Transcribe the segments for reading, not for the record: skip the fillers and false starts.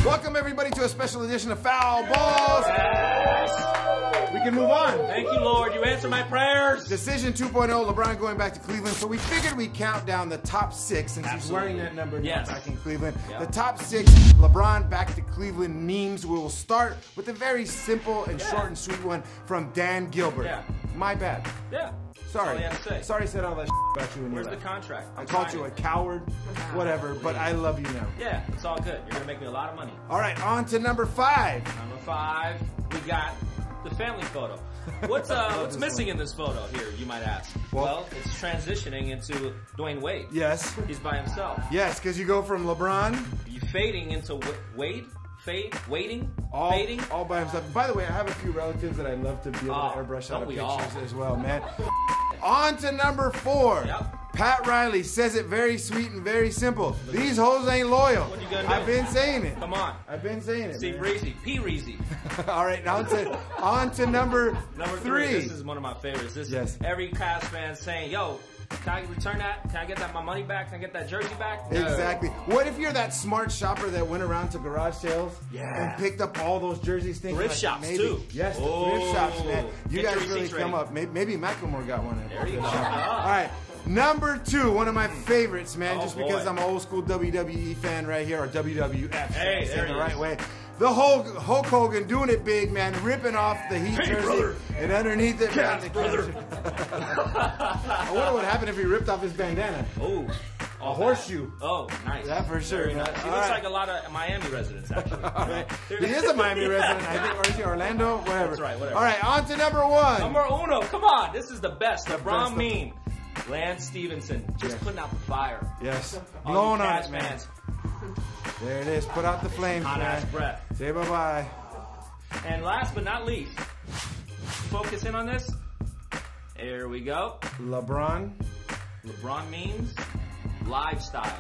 Welcome everybody to a special edition of Foul Balls. We can move on. Thank you, Lord. You answer my prayers. Decision 2.0, LeBron going back to Cleveland. So we figured we'd count down the top 6 since he's wearing that number now back in Cleveland. Yep. The top 6 LeBron back to Cleveland memes. We will start with a very simple and short and sweet one from Dan Gilbert. Yeah. My bad. Yeah. Sorry. That's all you have to say. Sorry I said all that about you when Where's you the left. contract? I called you a coward, whatever, but I love you now. Yeah, it's all good. You're going to make me a lot of money. All right, on to number 5. Number 5, we got the family photo. What's missing in this photo here, you might ask? Well, it's transitioning into Dwayne Wade. Yes. He's by himself. Yes, because you go from LeBron. You fading into Wade? Waiting? All by himself. By the way, I have a few relatives that I'd love to be able to airbrush out of pictures as well, man. On to number 4. Yep. Pat Riley says it very sweet and very simple. These hoes ain't loyal. What you gonna do? I've been saying it. Come on. I've been saying it. See, Breezy. P. Reezy. All right, now on to number 3. This is one of my favorites. This is every Cavs fan saying, yo, can I return that? Can I get my money back? Can I get that jersey back? No. Exactly. What if you're that smart shopper that went around to garage sales and picked up all those jerseys? Thrift shops, too. Yes, thrift shops, man. You guys really come up. Maybe Macklemore got one. There you go. All right. Number 2, one of my favorites, man, just because I'm an old school WWE fan right here, or WWF, hey, saying the right way. The Hulk Hogan doing it big, man, ripping off the Heat jersey, brother. And underneath it, man, the brother. I wonder what happened if he ripped off his bandana. Oh. A horseshoe. Oh, nice. Yeah, for sure. Nice. He looks like a lot of Miami residents, actually. All right. He is a Miami resident, I think. Or is he Orlando? Whatever. That's right, whatever. All right, on to number 1. Number uno. Come on. This is the best. LeBron meme. Lance Stevenson just putting out the fire. Yes. Blowing on it, man. There it is. Put out the flames, Hot man. ass breath. Say bye-bye. And last but not least, focus in on this. Here we go. LeBron memes, live style.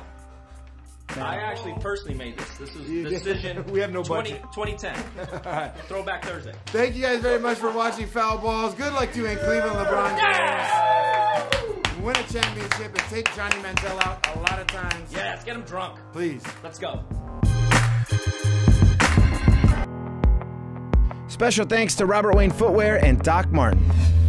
I actually personally made this. This was decision. We have no budget. 2010. All right. Throwback Thursday. Thank you guys very much for watching Foul Balls. Good luck to you in Cleveland, LeBron James. Win a championship and take Johnny Manziel out a lot of times. Yeah, let's get him drunk. Please. Let's go. Special thanks to Robert Wayne Footwear and Doc Martin.